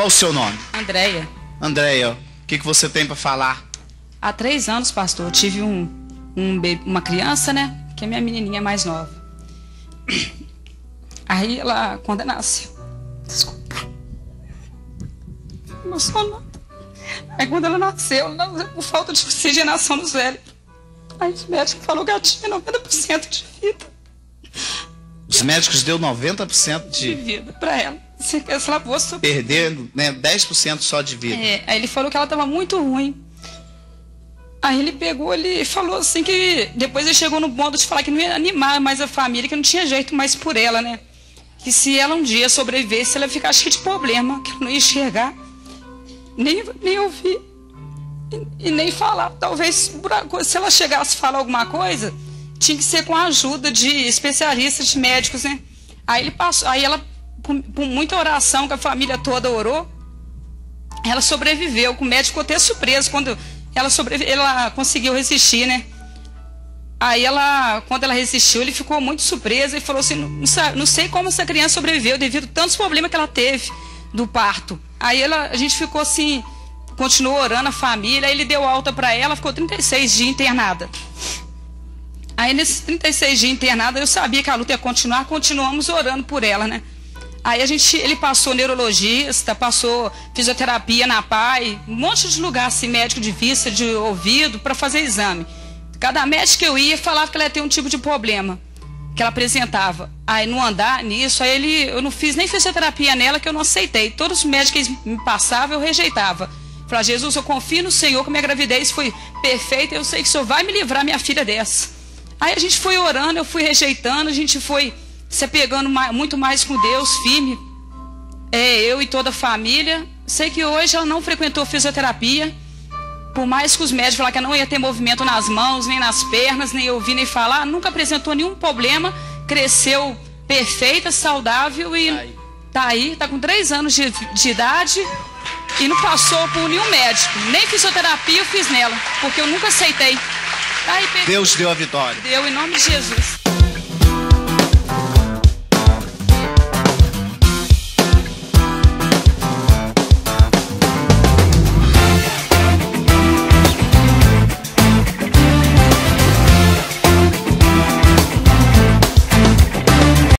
Qual o seu nome? Andréia. Andréia, o que você tem para falar? Há 3 anos, pastor, eu tive uma criança, né? Que é minha menininha mais nova. Aí ela, quando ela nasceu... Desculpa. Emocionada. Aí quando ela nasceu por falta de oxigenação no cérebro. Aí os médicos falaram que ela tinha 90% de vida. Os médicos deu 90% de vida para ela. Se ela fosse... Perdendo, né, 10% só de vida. Aí ele falou que ela estava muito ruim. Aí ele pegou, ele falou assim que... Depois ele chegou no ponto de falar que não ia animar mais a família, que não tinha jeito mais por ela, né? Que se ela um dia sobrevivesse, ela ia ficar cheia de problema, que ela não ia enxergar, nem ouvir e nem falar. Talvez, se ela chegasse a falar alguma coisa, tinha que ser com a ajuda de especialistas, de médicos, né? Aí ele passou, aí ela, por muita oração, que a família toda orou, ela sobreviveu. O médico ficou até surpreso quando ela conseguiu resistir, né? Aí quando ela resistiu, ele ficou muito surpreso e falou assim, não sei como essa criança sobreviveu devido a tantos problemas que ela teve do parto. Aí a gente ficou assim, continuou orando a família, aí ele deu alta para ela, ficou 36 dias internada. Aí nesses 36 dias internada, eu sabia que a luta ia continuar, continuamos orando por ela, né? Aí ele passou neurologista, passou fisioterapia na PAI, um monte de lugar assim, médico de vista, de ouvido, para fazer exame. Cada médico que eu ia falava que ela ia ter um tipo de problema que ela apresentava. Aí no andar nisso, eu não fiz nem fisioterapia nela, que eu não aceitei. Todos os médicos que me passavam, eu rejeitava. Falava, Jesus, eu confio no Senhor que minha gravidez foi perfeita, eu sei que o Senhor vai me livrar minha filha dessa. Aí a gente foi orando, eu fui rejeitando, a gente foi se apegando muito mais com Deus, firme. Eu e toda a família. Sei que hoje ela não frequentou fisioterapia. Por mais que os médicos falaram que ela não ia ter movimento nas mãos, nem nas pernas, nem ouvir, nem falar, nunca apresentou nenhum problema, cresceu perfeita, saudável e tá aí, tá com 3 anos de idade e não passou por nenhum médico, nem fisioterapia eu fiz nela, porque eu nunca aceitei. Tá aí, Deus deu a vitória. Deu, em nome de Jesus.